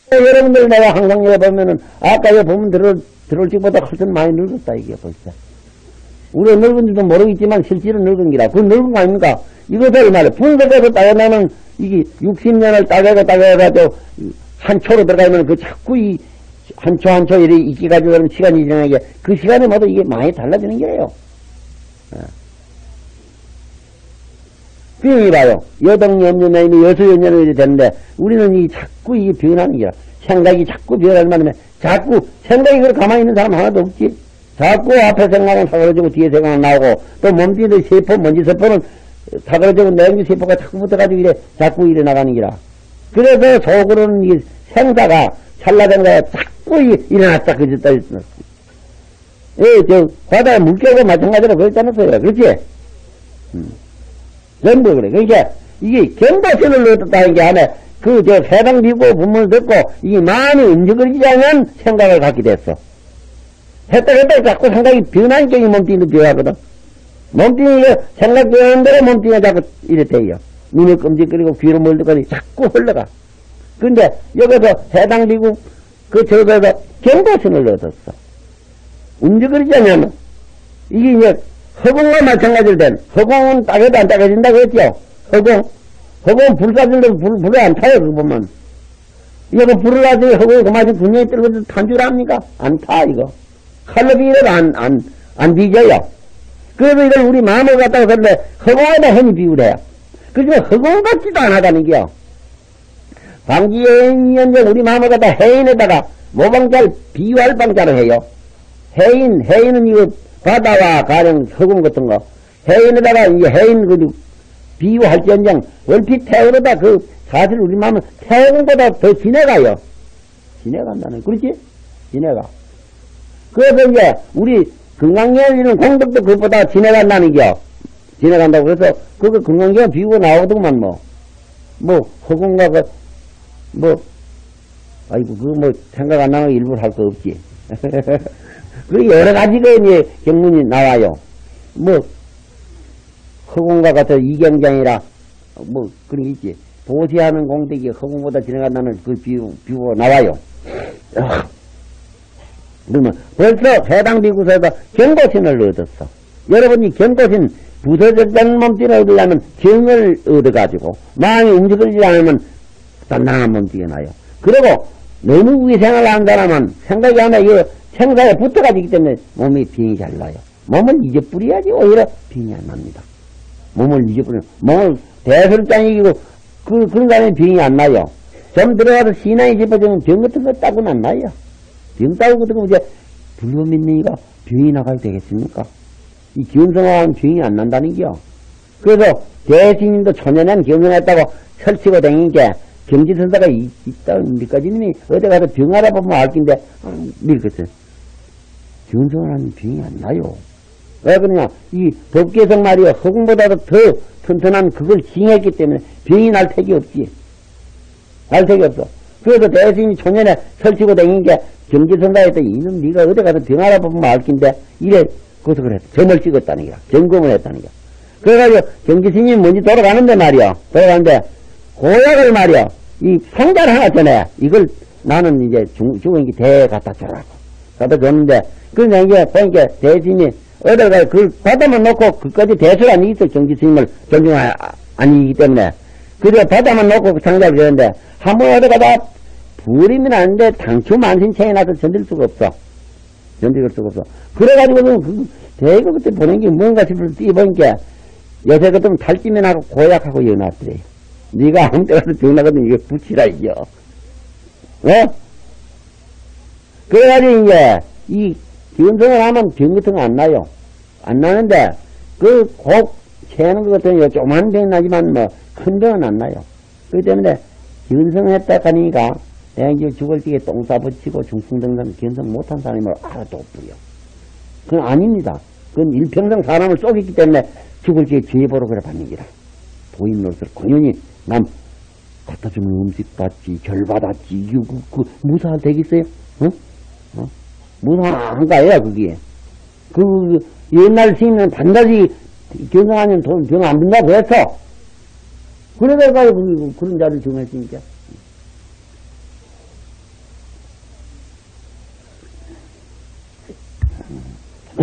여러분들 내가 항상 여기 보면은, 아까 여기 보면 들어올 적보다 훨씬 많이 늙었다, 이게 벌써. 우리가 늙은지도 모르겠지만 실제로 늙은 기라. 그건 늙은 거 아닙니까? 이것을 말이야. 분석해서 따져내면 이게 60년을 따져가지고 한 초로 들어가면 그 자꾸 이 한 초 한 초 이렇게 있기가지고 그러면 시간이 지나게 그 시간에 모두 이게 많이 달라지는 게예요. 병이 봐요. 여동염려면이 여수연년이 이렇게 되는데 우리는 이 자꾸 이게 변하는 게야. 생각이 자꾸 변하는 말이면 자꾸 생각이 그걸 가만히 있는 사람 하나도 없지. 자꾸 앞에 생각은 사그러지고 뒤에 생각은 나오고 또 몸뚱이 세포, 먼지세포는 사그러지고 내용지세포가 자꾸 붙어가지고 이래 자꾸 이래 나가는 기라. 그래서 속으로는 이 생사가 찰나된거야 자꾸 일어났다 그랬다 했어. 예, 바다에 물결과 마찬가지로 그랬잖아요. 그렇지? 전부 그래. 그러니까 이게 경고신을 얻었다는 게 안에 해당 비고 분문을 듣고 이게 마음이 움직이지 않으면 생각을 갖게 됐어. 했다 자꾸 생각이 변하니까 이 몸뚱이도 변하거든. 몸뚱이가 생각 변하는 대로 몸뚱이가 자꾸 이래 돼요. 눈을 끔찍거리고 귀로 멀득거리고 자꾸 흘러가. 근데 여기서 해당 비고 저에서 경고신을 얻었어. 움직이지 않으면 이게 이제 허공과 마찬가지로 된, 허공은 따개도 안 따개진다고 했죠? 허공은 불 쏴준다고 불을 안 타요, 그거 보면. 이거 불을 놔주고 허공이 그만큼 분명히 떨어져서 탄 줄 압니까? 안 타, 이거. 칼로 비워도 안 뒤져요. 그래서 이걸 우리 마음을 갖다가 그런데 허공에다 흔히 비우래요. 그지만 허공 같지도 안 하다는 게요. 방지해인위원장 우리 마음을 갖다 해인에다가 모방자를 비유할 방자를 해요. 해인은 이거 바다와 가령 허공 같은 거, 해인에다가 이 해인 비유할지언정 얼핏 태우려다 사실 우리 마음은 태우는보다 더 지내가요. 지내간다는, 그렇지? 지내가. 그래서 이제 우리 건강경을 이루는 공덕도 그것보다 지내간다는 겨. 지내간다고. 그래서 그거 건강경을 비우고 나오더구만 허공과 아이고, 생각 안 나는 일부러 할 거 없지. 여러 가지가 이제 경문이 나와요. 허공과 같은 이경장이라, 그런 게 있지. 보시하는 공덕이 허공보다 지나간다는 비유가 나와요. 그러면 벌써 해당 비구서에서 경고신을 얻었어. 여러분이 경고신, 부서졌다는 몸뚱이를 얻으려면 경을 얻어가지고, 마음이 움직이지 않으면 단단한 몸뚱이가 나요. 그리고 너무 위생을 한다면 생각이 안 나요. 생사에 붙어가지기 때문에 몸이 병이 잘 나요. 몸을 잊어버려야지 오히려 병이 안 납니다. 몸을 대설장 이기고 그런 다음에 병이 안 나요. 좀 들어가서 신앙이 짚어지면 병 같은 거 따고는 안 나요. 병 따고 그러면 이제 불법 믿으니까 병이 나가야 되겠습니까? 이 기운성화하면 병이 안 난다는 게요. 그래서 대신님도 초년엔 기운성했다고 설치고 다니는 게 경지선사가 있다, 밑까지님이 어디 가서 병 알아보면 알 긴데, 밀겠어요. 기운성화하면 병이 안 나요. 왜 그러냐? 이 법계성 말이요. 허공보다도 더 튼튼한 그걸 징했기 때문에 병이 날 택이 없지. 날 택이 없어. 그래서 대신이 초년에 설치고 다니는 게 경지선사에서 이놈 네가 어디 가서 병 알아보면 알 긴데, 이래, 그것을 그랬어. 점을 찍었다는 거야. 점검을 했다는 거야. 그래가지고 경지스님이 뭔지 돌아가는데 말이야. 돌아가는데, 고약을 말이야. 이 상자를 하나 전에, 이걸 나는 이제 죽은 게 대 갖다 줘라고. 갖다 줬는데, 그러니까 이제 보니까 대신이 어디가 그걸 받아만 놓고 그까지 대수가 아니기 때문에 경지스님을 존중하, 아니기 때문에. 그래 받아만 놓고 그 상자를 줬는데, 한번 어디 가다 불이면 안 돼. 당초 만신창에 나서 견딜 수가 없어. 견딜 수가 없어. 그래가지고는 대가 그때 보낸 게 뭔가 싶을 때 보니까 요새 같으면 탈지면 하고 고약하고 연합더래요. 네가 아무 때 가서 병나거든 이거 붙이라 이겨. 그래가지고 이제 이 기운성을 하면 병 같은 거 안 나요. 안 나는데 꼭 채는 것 같은 거 조그만 병 나지만 큰 병은 안 나요. 그렇기 때문에 기운성을 했다 하니까 내가 이제 죽을 적에 똥 싸붙이고 중풍등등 기운성 못한 사람을 알아도 없고요. 그건 아닙니다. 그건 일평생 사람을 쏘겠기 때문에 죽을 적에 죄보로 그래 받는 기라. 도인으로서 공연히 남 갖다 주면 음식 받지, 절 받았지, 무사 되겠어요? 무사한 거예요, 그게. 옛날 스님은 반드시 견성하면 병 안 든다고 했어. 그래서 그런 자를 정했으니까.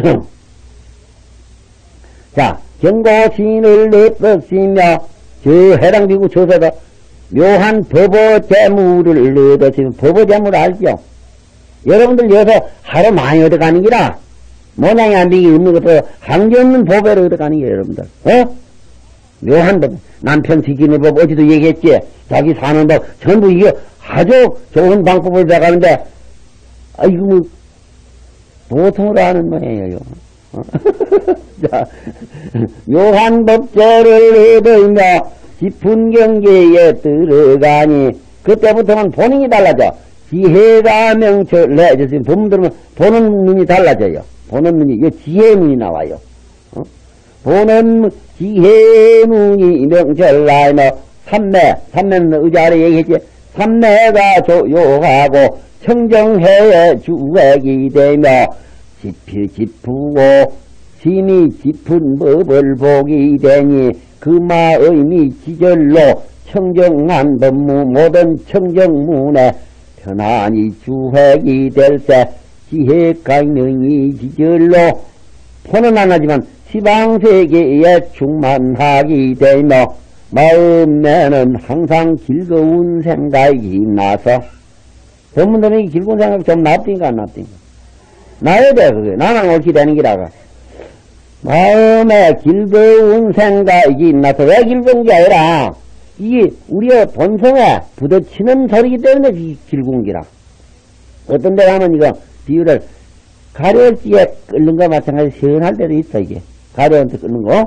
자, 경고신을 얻었으며, 저 해당 비구 조서가 묘한 법어재물을 얻었으면, 법어재물 알죠? 여러분들 여기서 하루 많이 얻어가는 기라, 모양이 안 되기 없는 것도 한계없는 법을 얻어가는 게 여러분들. 묘한 법. 남편 지키는 법, 어제도 얘기했지? 자기 사는 법, 전부 이거 아주 좋은 방법을 배가는데, 이거 뭐, 보통으로 하는 모양이에요. 자, 묘한 법제를 얻으며, 깊은 경계에 들어가니, 그때부터는 본인이 달라져. 지혜가 명철해. 본문 들으면 보는 눈이 달라져요. 보는 눈이, 이거 지혜 눈이 나와요. 보는 지혜 눈이 명철나이며, 삼매는 의자 아래 얘기했지. 삼매가 조용하고, 청정해의 주액이 되며, 깊고, 심이 깊은 법을 보기 되니, 그 마음이 지절로 청정한 법무, 모든 청정문에 편안히 주획이 될 때, 지혜강능이 지절로, 포는 안 하지만, 시방세계에 충만하게 되며, 마음에는 항상 즐거운 생각이 나서, 법문들은 즐거운 생각이 좀 납든가 안 납든가? 나야 돼, 그게. 나는 옳게 되는 기라가. 마음에 즐거운 생각이 나서, 왜 즐거운 게 아니라, 이게 우리의 본성에 부딪히는 소리기 때문에 즐거운 기라. 어떤 데 가면 이거, 비유를, 가려울지에 끓는 거 마찬가지 시원할 때도 있어, 이게. 가려운데 끓는 거?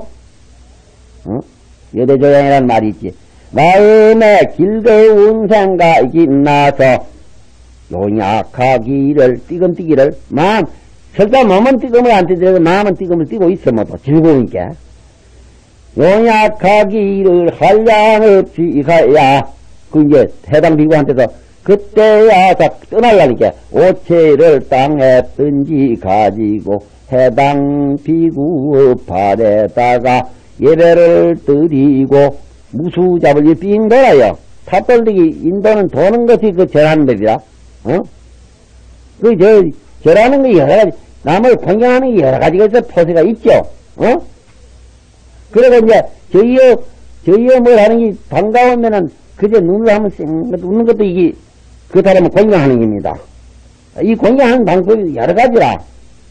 여대조양이라는 말이 있지. 마음에 즐거운 생각이 나서, 용약하기를, 띠금띠기를, 마음, 절대 몸은 띠금을 안 띠더라도 마음은 띠금을 띠고 있어, 뭐또 즐거우니까. 용약하기를 한량없이 가야, 그 이제 해당 비구한테서 그때야 다 떠날라니까 오체를 땅에 던지 가지고 해당 비구 발에다가 예배를 드리고 무수잡을 삥 돌아요. 탑돌리기 인도는 도는 것이 그 절하는 법이라. 절하는 게 여러 가지, 남을 공경하는 게 여러 가지가 있어, 포세가 있죠. 그래서 이제, 저희여 뭘 하는 게 반가우면은, 그저 눈을 하면 웃는 것도 이게, 그 사람을 공경하는 겁니다. 이 공경하는 방법이 여러 가지라.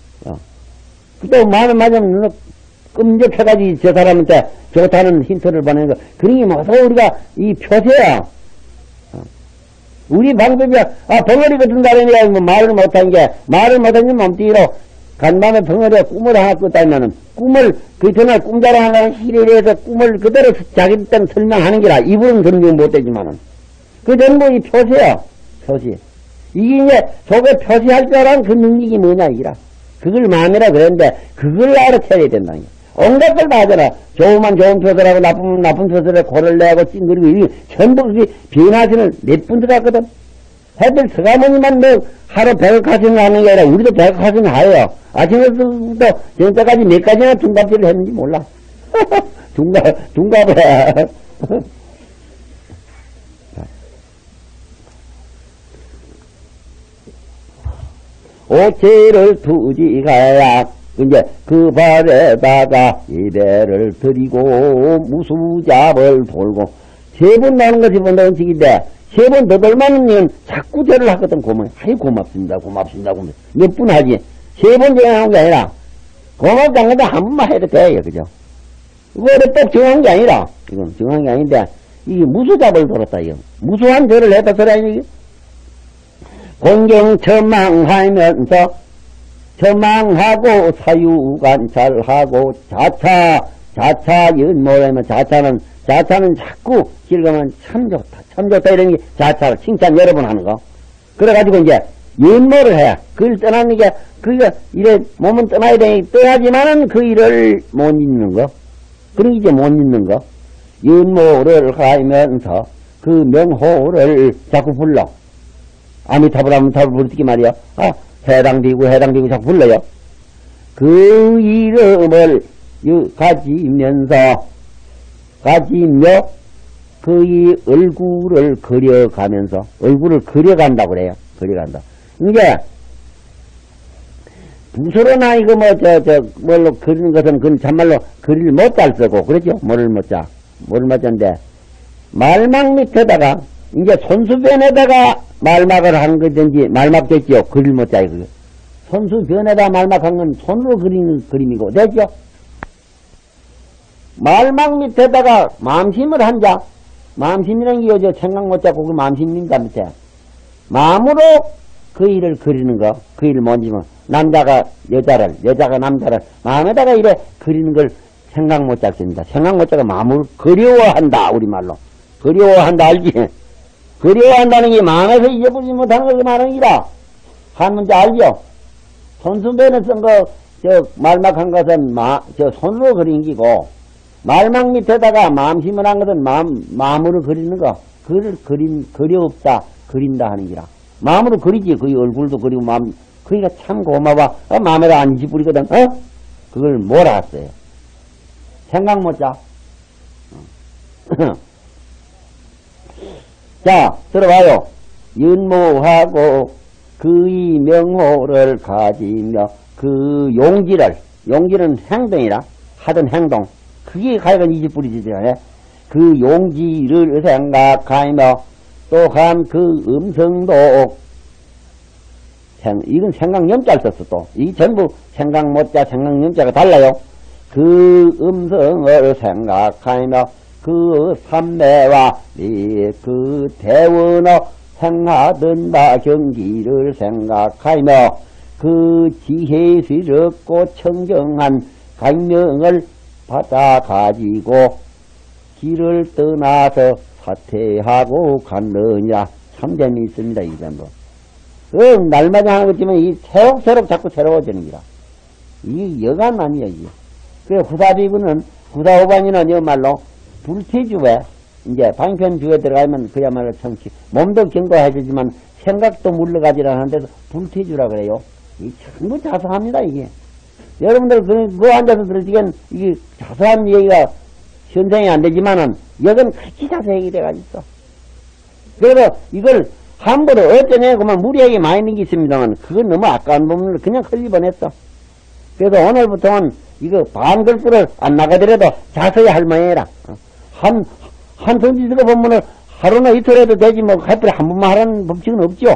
또 마음에 맞으면 눈을 끔적해가지고 저 사람한테 좋다는 힌트를 보내는 거. 그러니 모두 우리가 이 표세야. 우리 방법이야. 벙어리 같은 사람이야. 뭐 말을 못한 게, 말을 못한 게 몸뚱이로 간밤에 벙어리가 꿈을 하나 꿨다면은, 꿈을, 그 전에 꿈자랑 하나 히레해서 꿈을 그대로 자기 때는 설명하는 게라. 이분은 설명 못되지만은. 그 전부 이 표세야. 표시. 이게 이제 속에 표시할 줄 알아는 그 능력이 뭐냐, 이기라. 그걸 마음이라 그랬는데, 그걸 알아채야 된다는 게. 온갖 걸 다 하잖아. 좋으면 좋은 표시라고 나쁘면 나쁜 표시를 고를 내고 찡그리고, 이게 전부 그게 변화시는 몇 분들 하거든. 하여튼 서가모니만 뭐 하루 100가지는 하는 게 아니라 우리도 100가지는 하여. 아침에서부터 저녁까지 몇 가지나 둔갑질을 했는지 몰라. 둔갑을 해. 오체를 두지 가야 이제 그 발에다가 예배를 드리고 무수잡을 돌고 세 번 나오는 것이 본다 원칙인데 세 번 더 돌만은 자꾸 절을 하거든. 아이 고맙습니다 고맙습니다 몇 분 하지 세 번 정하는 게 아니라 고맙지 않는데 한 번만 해도 돼요. 그죠? 이거를 꼭 정한 게 아니라 이건 정한 게 아닌데 이게 무수잡을 돌았다. 이거 무수한 절을 했다 소리 아니지? 공경천망하면서 천망하고 사유관찰하고 자차 연모라면 자차는 자꾸 길가면 참 좋다 이런 게 자차를 칭찬 여러 번 하는 거. 그래가지고 이제 연모를 해. 그걸 떠나는 게 그게 이래 몸은 떠나야 되니 떠나지만은 그 일을 못 잊는 거. 그런 게 이제 못 잊는 거. 연모를 하면서 그 명호를 자꾸 불러. 아미타불 부르기 말이야. 해당되고 자꾸 불러요. 그 이름을 가지며 그의 얼굴을 그려가면서 얼굴을 그려간다고 그래요. 그려간다. 이게 붓으로나 이거 뭘로 그리는 것은 그건 참말로 그릴 못잘 쓰고, 그러죠? 뭐를 못 자. 뭐를 못 자인데, 말막 밑에다가, 이제 손수변에다가 말막을 한 거든지, 말막 됐죠? 그릴 못 자, 이거. 손수변에다 말막한 건 손으로 그리는 그림이고, 됐죠? 말막 밑에다가 마음심을 한 자. 마음심이라는 게 요즘 생각 못 자고 그 마음심입니다, 밑에. 마음으로 그 일을 그리는 거, 그 일을 뭔지면, 남자가 여자를, 여자가 남자를 마음에다가 이래 그리는 걸 생각 못 잡습니다. 생각 못 잡고 마음을 그리워한다, 우리말로. 그리워한다, 알지? 그리워한다는 게 마음에서 잊어버리지 못하는 걸 말하는 기라. 한 문제 알죠? 손수변에 쓴 거, 말막한 것은 손으로 그린 기고, 말막 밑에다가 마음심을 한 것은 마음으로 그리는 거, 그리웠다, 그린다 하는 기라. 마음으로 그리지. 그 얼굴도 그리고 마음, 그러니까 참 고마워. 마음에다 안 잊어버리거든. 그걸 몰았어요. 생각 못 자. 자, 들어봐요. 윤모하고 그의 명호를 가지며 그 용기는 행동이라 하던 행동. 그게 가여간 잊어버리지. 그 용기를 생각하며 또한 그 음성도 이건 생각염자를 썼어 또. 이 전부 생각 못자 생각염자가 달라요. 그 음성을 생각하며 그 삼매와 그 대원어 행하던 바 경기를 생각하며 그 지혜스럽고 청정한 강명을 받아 가지고 길을 떠나서 사퇴하고 갔느냐. 참 재미있습니다, 이 전부. 날마다 하는 거지만, 이 새록새록 자꾸 새로워지는 기라. 이게 여간 아니야, 이게. 그래, 후사비구는, 후사오반이는 여말로, 불태주에, 이제, 방편주에 들어가면 그야말로 정치, 몸도 견고해지지만, 생각도 물러가지를 않는데도 불태주라 그래요. 이 전부 자수합니다, 이게. 여러분들, 그거 앉아서 들으시기엔, 이게 자수한 얘기가 현생이 안 되지만은, 여건 같이 자수 얘기돼가 있어. 그래서 이걸, 함부로 어쩌냐, 그만 무리하게 많이 있는 게 있습니다만, 그건 너무 아까운 부분을 그냥 흘리버냈어. 그래서 오늘부터는 이거 반글불을 안 나가더라도 자세히 할 모양이라. 한 성지스가 본문을 하루나 이틀 해도 되지, 뭐, 하필 한 번만 하라는 법칙은 없죠.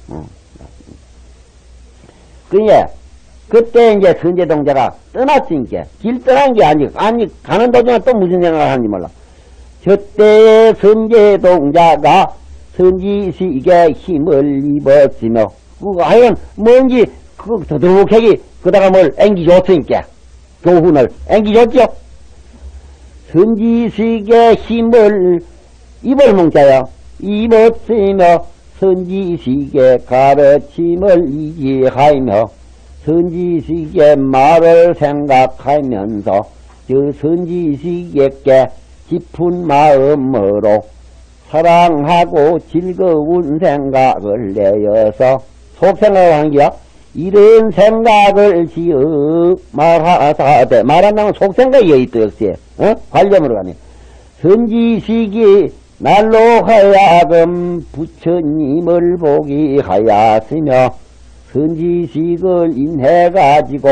그때 이제 선제동자가 떠났으니까, 길 떠난 게 아니, 가는 도중에 또 무슨 생각을 하는지 몰라. 저때 선제동자가 선지식에 힘을 입었으며, 하여간, 뭔지, 더더욱하게, 그다가 뭘 앵기줬으니까, 교훈을 앵기줬죠? 선지식에 힘을, 입을 몽자요. 입었으며, 선지식에 가르침을 이지하며, 선지식의 말을 생각하면서, 선지식에게 깊은 마음으로, 사랑하고 즐거운 생각을 내어서 속생각을 한 게야. 이런 생각을 지어 말하사대. 말한다면 속생각이 있다 역시. 관념으로 가네. 선지식이 날로 하여금 부처님을 보기 하였으며 선지식을 인해가지고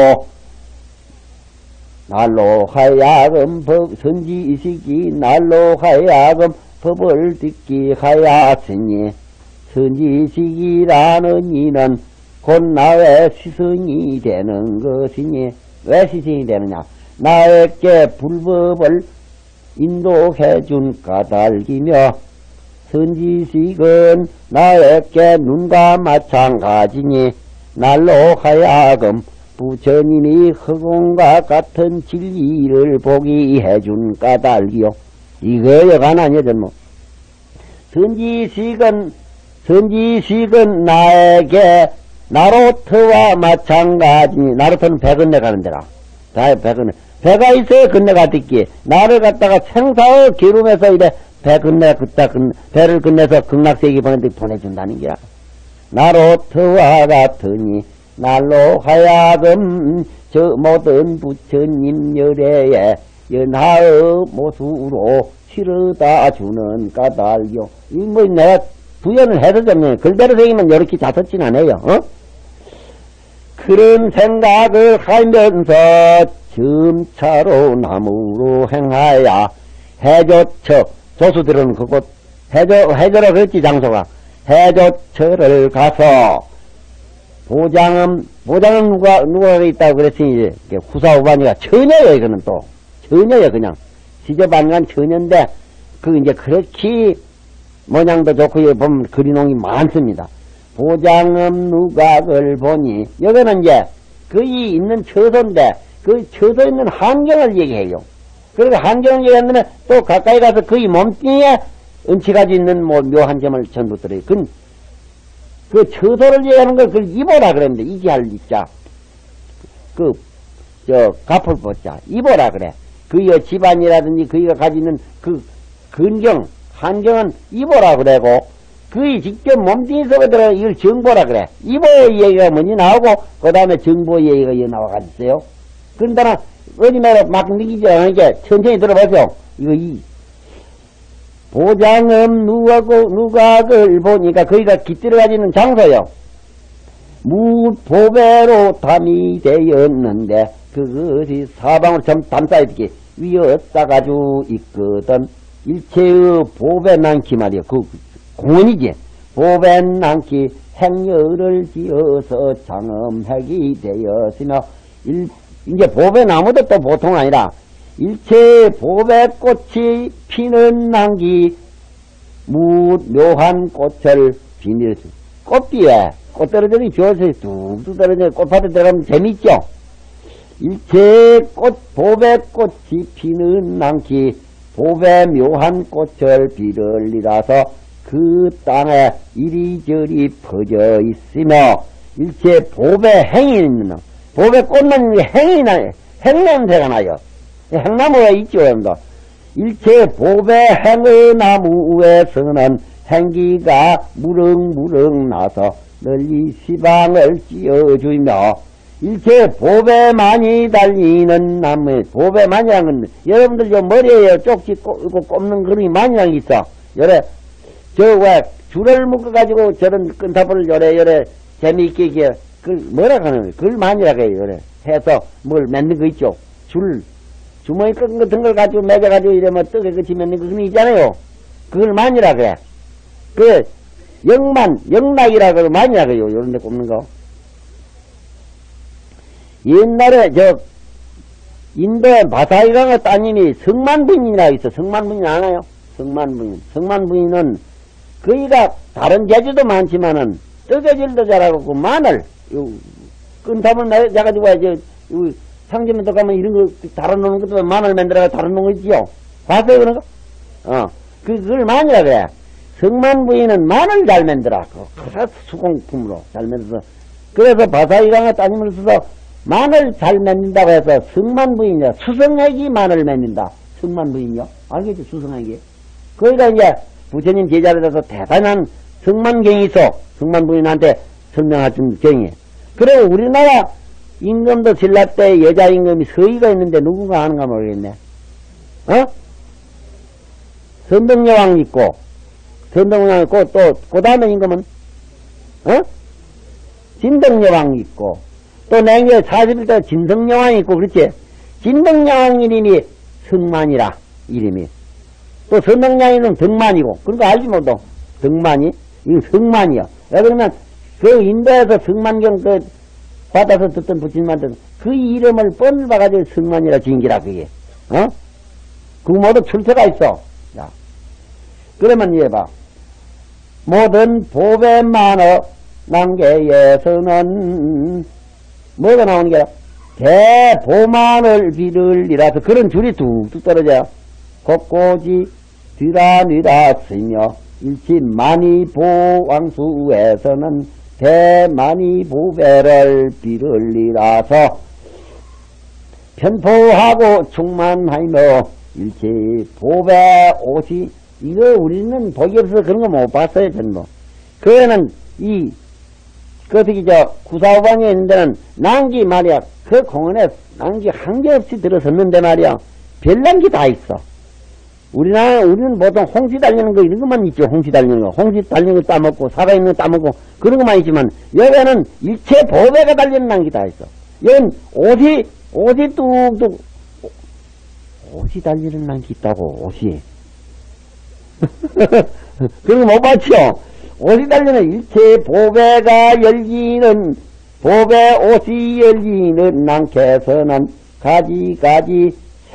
날로 하여금 선지식이 날로 하여금 법을 듣기 하였으니 선지식이라는 이는 곧 나의 스승이 되는 것이니 왜 스승이 되느냐. 나에게 불법을 인도해 준 까닭이며 선지식은 나에게 눈과 마찬가지니 날로 하여금 부처님이 허공과 같은 진리를 보기 해준 까닭이요. 이거 여간 아니야, 전부. 선지식은 나에게, 나로트와 마찬가지니, 나로트는 배 건너가는 데라. 배 건너. 배가 있어야 건너가 듣기. 나를 갖다가 생사의 기름에서 이래 배를 건너서 극락세계 보내준다는 기라. 나로트와 같으니, 날로 하여금 저 모든 부처님 열애에 연하의 모수로 치르다 주는 까닭이요. 이 뭐 내가 부연을 해서 좀 글대로 생기면 이렇게 자석진 않아요. 그런 생각을 하면서 점차로 나무로 행하야 해조처, 조수들은 그곳 해조라 그랬지 장소가. 해조처를 가서 보장은 누가 있다고 그랬으니 이제 후사후반이가 처녀예요. 이거는 또 처녀예요. 그냥 시접안간 처녀인데 그 이제 그렇게 모양도 좋고 여기 보면 그리농이 많습니다. 보장음 누각을 보니 여기는 이제 거기 있는 처소인데 그 처소에 있는 환경을 얘기해요. 그리고 환경을 얘기하면 또 가까이 가서 거기 몸뚱이에 은치가지 있는 뭐 묘한 점을 전부 들어요. 그 처소를 얘기하는 걸 그걸 이보라 그랬는데 이기할 이자 갚을 보자 이보라 그래. 그의 집안이라든지 그이가 가지는 그 근경 환경은 이보라 그래고 그의 직접 몸뚱이 속에 들어 이걸 정보라 그래. 이보의 얘기가 먼저 나오고 그 다음에 정보의 얘기가 나와가지고요. 그런다나 어디마다 막 느끼지 않으니까 천천히 들어보세요. 이거 보장음 누각을 보니까 거기가 깃들어 가지는 장소요. 무보배로 담이 되었는데 그것이 사방으로 좀 담싸 이렇게 위에 싸가지고 있거든. 일체의 보배 난기 말이야. 그 공원이지. 보배 난기 행여를 지어서 장엄하게 되었으며 이제 보배 나무도 또 보통 아니라 일체 보배꽃이 피는 난기 묘한 꽃을 비밀 꽃비에 꽃 떨어지니 비어서 뚝뚝 떨어져 꽃밭에 들어가면 재밌죠. 일체 보배꽃이 피는 난기 보배 묘한 꽃을 비를리라서 그 땅에 이리저리 퍼져 있으며 일체 보배 행이 있는 보배 꽃은 행냄새가 나요. 행나무가 있죠, 여러분들. 일체 보배 행의 나무에서는 행기가 무릉무릉 나서 널리 시방을 찌어주며 일체 보배만이 달리는 나무에 보배만이라는 건 여러분들 저 머리에 쪽지 꼽는 그림이 만이라는 게 있어. 요래 저 왜 줄을 묶어가지고 저런 끈탑을 요래 재미있게 이게 그걸 뭐라 하는 거예요? 그걸 만이라고 해요. 요래 해서 뭘 맺는 거 있죠. 주머니 끈 같은 걸 가지고 매겨가지고 이러면 떡에 끝이 맺는 거 있잖아요. 그걸 만이라 그래. 그 영락이라 그러고 만이라 그래요. 요런 데 꼽는 거. 옛날에 인도의 바사이강의 따님이 성만부인이라고 있어. 성만부인 아나요? 성만부인은 거기가 다른 재주도 많지만은 뜨개질도 잘하고 그 마늘 끈탑을 매가지고 상점에 가면 이런 거 달아놓는 것도 마늘 만들어가 달아놓는 거 있지요? 봤어요 그런 거? 그걸 마늘이라 그래. 성만부인은 마늘 잘 만들어. 그 수공품으로 잘 만들어서. 그래서 바사이강의 따님을 써서 마늘 잘 만든다고 해서 성만부인이야. 수성애기 마늘 만든다. 성만부인이요? 알겠지? 수성애기. 거기가 이제 부처님 제자를 해서 대단한 성만경이 있어. 성만부인한테 설명하신 경이. 그리고 우리나라 임금도 신라 때 여자 임금이 서희가 있는데 누군가 아는가 모르겠네. 선덕여왕 있고, 또, 그 다음에 임금은, 진덕여왕 있고, 또 냉겨 41대 진성여왕이 있고, 그렇지? 진덕여왕 이름이 성만이라, 이름이. 또 선덕여왕은 덕만이고, 그러니까 알지 못도 덕만이? 이거 성만이야. 왜 그러면, 그 인도에서 성만경 받아서 듣던 부처님한테 그 이름을 뻔을 봐가지고 성만이라 지은기라, 그게. 그 모두 출처가 있어. 자. 그러면 이해 봐. 모든 보배만어 난계에서는 뭐가 나오는 게야? 대보만을 비를이라서 그런 줄이 뚝뚝 떨어져요. 곳곳이 뒤라뉘라 쓰며 일치 만이보왕수에서는 대만이보배를 비를이라서 편포하고 충만하며 일치 보배 옷이 이거 우리는 복이 없어서 그런 거 못 봤어요, 전부. 그거는 구사후방에 있는 데는 난기 말이야. 그 공원에 난기 한 개 없이 들어섰는데 말이야. 별난기 다 있어. 우리는 보통 홍시 달리는 거 이런 것만 있죠. 홍시 달리는 거. 홍시 달리는 거 따먹고, 살아있는 거 따먹고, 그런 것만 있지만, 여기는 일체 보배가 달리는 난기 다 있어. 여긴 옷이 뚝뚝, 옷이 달리는 난기 있다고, 옷이. 그런 거 못 봤죠? 옷이 달리는 일체 보배가 열리는, 보배 옷이 열리는 난께서는 가지가지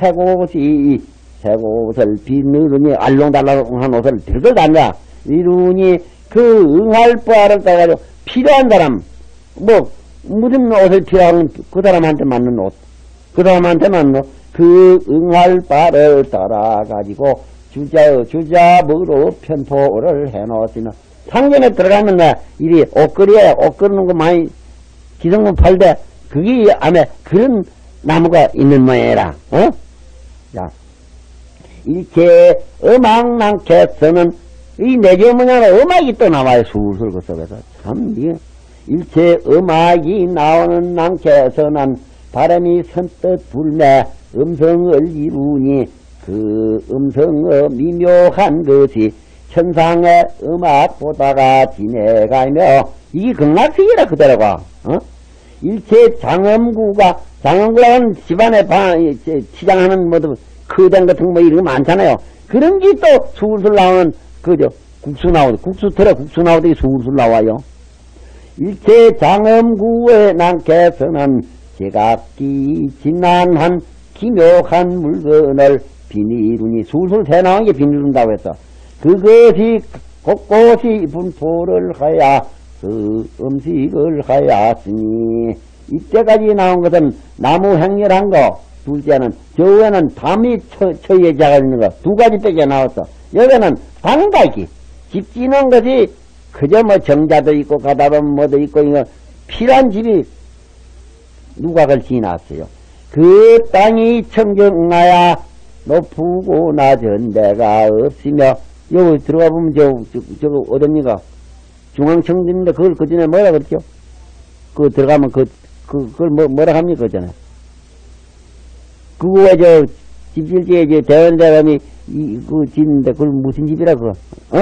새곳을 비누르니 알롱달롱한 옷을 들고 다녀. 이루니 그 응할 바를 따가지고 필요한 사람, 무슨 옷을 필요한 그 사람한테 맞는 옷, 그 사람한테 맞는 그 응할 바를 따라가지고 주잡으로 편포를 해놓으시는 상점에 들어가면 이리 옷 끓이는 거 많이 기성품 팔대, 그게 안에 그런 나무가 있는 모양이라, 자, 일체 음악난께서는, 이 내게 뭐냐면 음악이 또 나와요, 술술 그 속에서. 참, 일체 음악이 나오는 난께서는 바람이 선뜻 불매 음성을 이루니 그 음성의 미묘한 것이 천상의 음악보다가 지내가며, 이게 극락식이라 그대로가, 일체 장엄구라는 집안에 치장하는 크댕 같은 거 이런 거 많잖아요. 그런 게 또 술술 나오는, 국수 나오듯이 술술 나와요. 일체 장엄구의 난께서는 제각기 진난한 기묘한 물건을 비닐운이 술술 새나온 게 비닐운다고 했어. 그것이 곳곳이 분포를 하야 그 음식을 하였으니, 이때까지 나온 것은 나무 행렬한 거, 둘째는 저에는 담이 처에 작아지는 거 두 가지밖에 나왔어. 여기는 방갈기 집 지는 것이 그저 정자도 있고 가다 보면 뭐도 있고, 이거 필요한 집이 누각을 지났어요. 그 땅이 청정나야 높고 낮은 데가 없으며, 여기 들어가 보면 저거 어딥니까? 중앙청진인데 그걸 그 전에 뭐라 그랬죠? 그거 들어가면 그걸 뭐라 합니까? 그 전에. 그거 집질지에 대원대감이 그 짓는데 그걸 무슨 집이라 그거?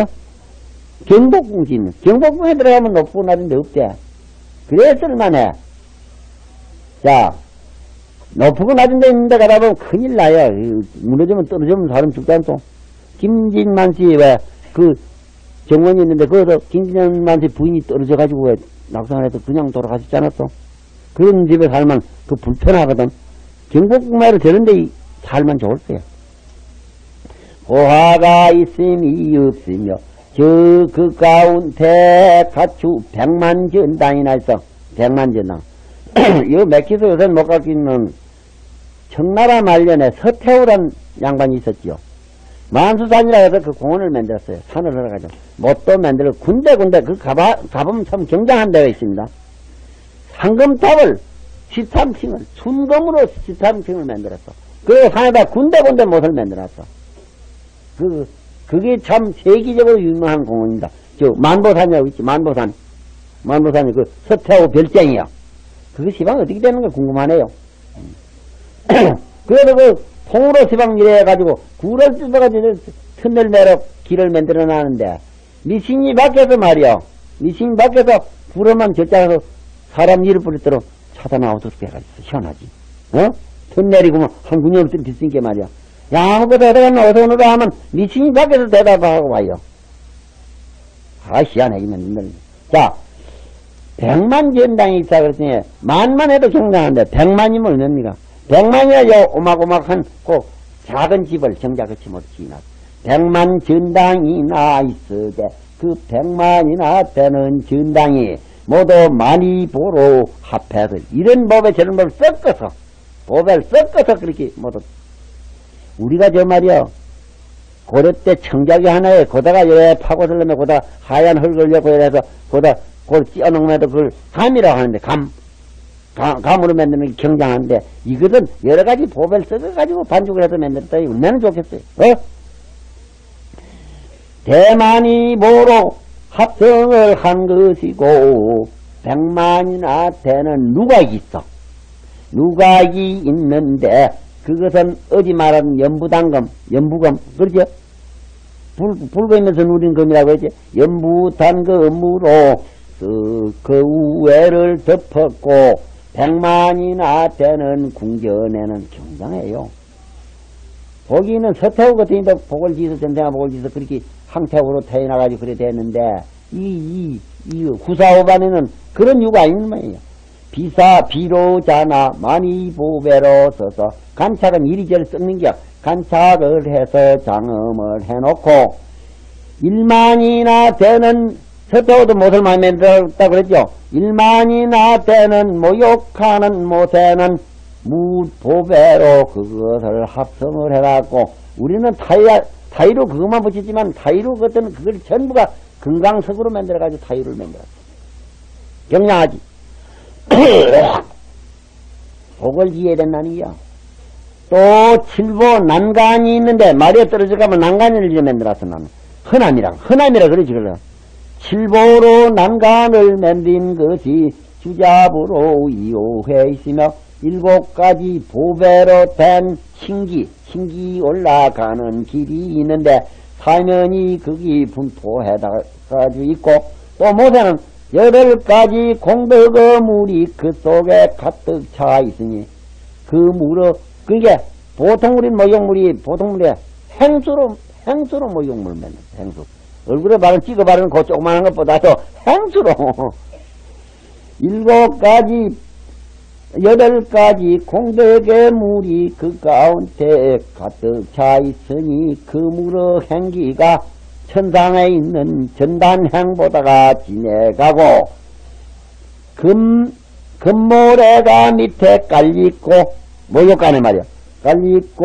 경복궁 짓는. 경복궁에 들어가면 높고 낮은 데 없대. 그래 쓸만해. 자, 높고 낮은 데 있는데 가다 보면 큰일 나요. 무너지면 떨어지면 사람 죽지 않소. 김진만 씨 정원이 있는데, 거기서 김진만씨 부인이 떨어져가지고 왜 낙상을 해서 그냥 돌아가셨지 않았어? 그런 집에 살면 불편하거든. 경복궁마를 저런데 살면 좋을 거야. 고화가 있음이 없으며, 그 가운데 가추 100만전당이나 있어. 100만전당. 이거 맥히서 요새 못 가기는 청나라 말년에 서태후란 양반이 있었지요. 만수산이라 해서 그 공원을 만들었어요. 산을 흘러가지고. 못도 만들고, 군데 가보면 참 경장한 데가 있습니다. 상금탑을 13층을, 순금으로 13층을 만들었어. 그 산에다 군데 못을 만들었어. 그게 참 세계적으로 유명한 공원입니다. 만보산이라고 있지, 만보산이 그 서태후 별장이야. 그게 시방 어떻게 되는가 궁금하네요. 그래서 통으로 시방 이래가지고 굴을 뜯어가지고 틈을 내려 길을 만들어 놨는데, 미신이 밖에서 말이야. 미신이 밖에서 불어만 절장해서 사람 일을 부리도록 차다 나오도록 해가지고 시원하지. 틈 내리고 한 군염 들있으니까 말이야. 야, 아무것도 대답하면 어서 오너라 하면 미신이 밖에서 대답하고 와요. 희한해, 이면. 자, 100만전당이 있다 그랬더니, 만만 해도 경장한데, 100만이면 얼마입니까? 100만이야, 오막오막한, 작은 집을 정자같이 못 지어놨어. 100만 전당이나 있으되, 그 100만이나 되는 전당이 모두 많이 보러 합해서, 이런 법에 저런 법을 섞어서, 법을 섞어서 그렇게 모두, 우리가 저 말이야, 고려 때 청자기 하나에, 거다가 여 파고들려면 거다 하얀 흙을 넣고 이래서, 거다 그걸 찌어놓으면 그걸 감이라고 하는데, 감으로 만드는 게 경장한데, 이것은 여러 가지 법을 섞어가지고 반죽을 해서 만들었다. 얼마나 좋겠어요. 대만이 모로 합성을 한 것이고, 100만이나 되는 누각이 있어. 누각이 있는데, 그것은 어디 말하는 연부단금, 연부금, 그렇죠? 불금에서 누린 금이라고 했지. 연부단금으로 그 우애를 덮었고, 100만이나 되는 궁전에는 경장해요. 거기는 서태후 같으니까 복을 지어서, 전생아 복을 지어서 그렇게 항태후로 태어나가지고 그래 됐는데, 이 구사오반에는 그런 이유가 있는 말이에요. 비로자나 많이 보배로 써서 간착은 이리저리 썩는 겨. 간착을 해서 장엄을 해놓고 1만이나 되는 서태후도 못을 많이 만들었다고 그랬죠. 1만이나 되는 모욕하는 못에는 무보배로 그것을 합성을 해갖고 우리는 타이로 그것만 붙였지만 타이로 그것은 그걸 전부가 금강석으로 만들어가지고 타이를 만들었어. 경량하지. 복을 지어야 된다는 게요. 또 칠보 난간이 있는데 말에 떨어져 가면 난간을 지어 만들었어. 나는 흔함이라 그러지. 그래. 칠보로 난간을 만든 것이 주잡으로 이용해 있으며 7가지 보배로 된 신기 올라가는 길이 있는데 사면이 거기 분포해가지고 있고 또 못에는 8가지 공덕의 물이 그 속에 가득 차 있으니 그 물은 그게 보통 물인 모욕물이 보통 물에 행수로 모욕물 맨 행수 얼굴에 바른 찍어 바르는 그 조그마한 것보다도 행수로 8가지 공덕의 물이 그 가운데 가득 차 있으니 그 물의 행기가 천상에 있는 전단행보다가 지내가고 금모래가 밑에 깔려있고 모욕간에 말이야 깔려있고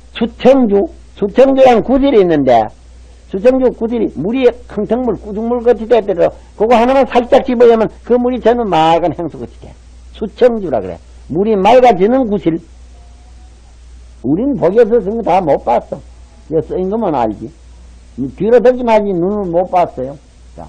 수청주라는 구질이 있는데 수청주 구질이 물이 강턱물 꾸중물 같이 되더라 그거 하나만 살짝 집어야면 그 물이 저는 맑은 행수같이 돼 수청주라 그래 물이 맑아지는 구실 우린 복에서 쓴 거 다 못 봤어 이거 쓰인 거만 알지 뒤로 덮지만 하지 눈을 못 봤어요. 자,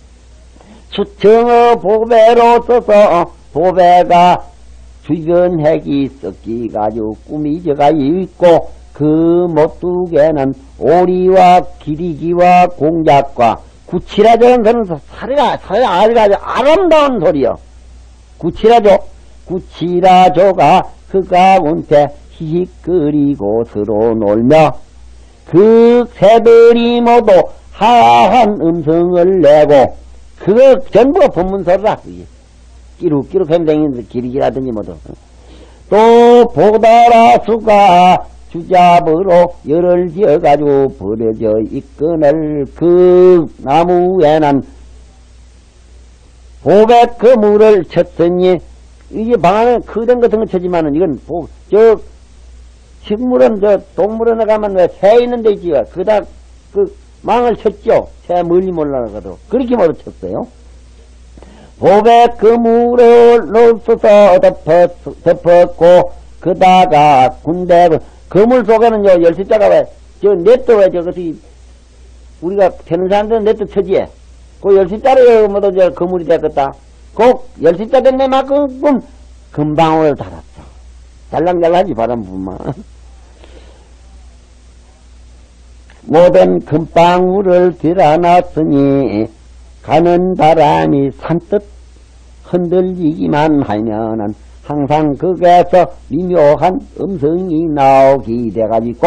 수청의 보배로 써서 보배가 주변핵이 섞이가지고 꾸미져가 있고 그 못두개는 오리와 기리기와 공작과 구치라조는 그런 사리가 아주 아름다운 소리요. 구치라조가 그 가운데 히히거리고 서로 놀며 그 새들이 모두 하한 음성을 내고 그거 전부가 법문서라. 끼룩끼룩 햄댕이인데 기리기라든지 모두 또 보다라수가 주잡으로 열을 지어가지고 버려져 있거늘 그 나무에는 보백 그 물을 쳤으니 이게 방안에 크던 같은 거 쳤지만은 이건 식물은 동물원에 가면 왜 새 있는 데 있지요. 그다 그 망을 쳤죠. 새 멀리 몰라가도 그렇게 모두 쳤어요. 보백 그 물을 넣어서 덮었고 그다가 군대 그물 속에는 열십자가 왜 넷도 왜 저것이 우리가 되는 사람들은 넷도 쳐지에 그 열십자로 모두 그물이 되겠다. 꼭 열십자 된 내만큼 금방울을 달았어. 달랑달랑하지 바람 부만 모든 금방울을 들어놨으니 가는 바람이 산뜻 흔들리기만 하면은 항상 거기에서 미묘한 음성이 나오게 돼가지고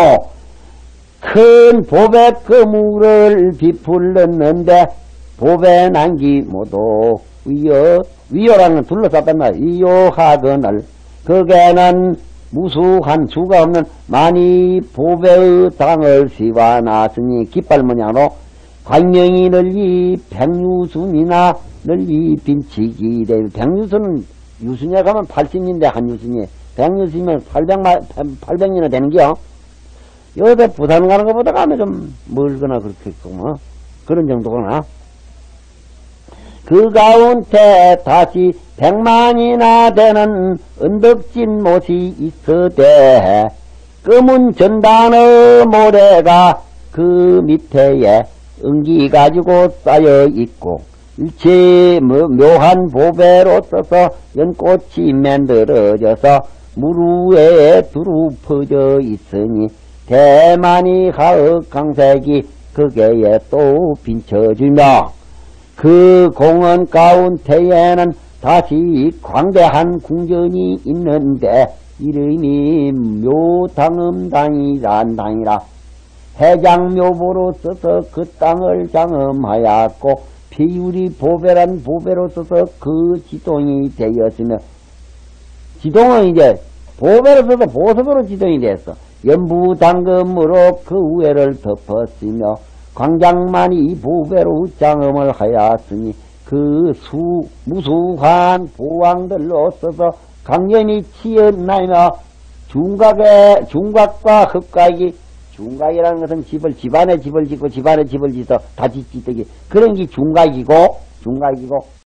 큰 보배 그물을 비풀렀는데 보배 난기 모두 위요라는 건 둘러쌌단 말이야. 위요하거늘 거기에는 무수한 수가 없는 많이 보배의 당을 씌워놨으니 깃발 모양으로 광명이 널리 백유순이나 널리 빈치기 돼. 백유순은 유순에 가면 80인데 한 유순이 백유순이면 800이나 되는겨. 여기서 부산 가는 것보다 가면 좀 멀거나 그렇겠고 뭐 그런 정도구나. 그 가운데 다시 100만이나 되는 언덕진 못이 있어대 검은 전단의 모래가 그 밑에 엉기 가지고 쌓여 있고 일체 묘한 보배로 써서 연꽃이 만들어져서 무루에 두루 퍼져 있으니 대만이 하흑 강색이 그게에 또 빈쳐주며 그 공원 가운데에는 다시 광대한 궁전이 있는데 이름이 묘당음당이란 당이라. 해장묘보로 써서 그 땅을 장엄하였고 비율이 보배란 보배로 써서 그 지동이 되었으며 지동은 이제 보배로 써서 보석으로 지동이 됐어. 연부당금으로 그 우회를 덮었으며 광장만이 보배로 장엄을 하였으니 그 무수한 보왕들로 써서 강연이 치었나이며 중각과 흡각이 중각이라는 것은 집안에 집을 짓고 집안에 집을 짓어 다시 짓기 그런 게 중각이고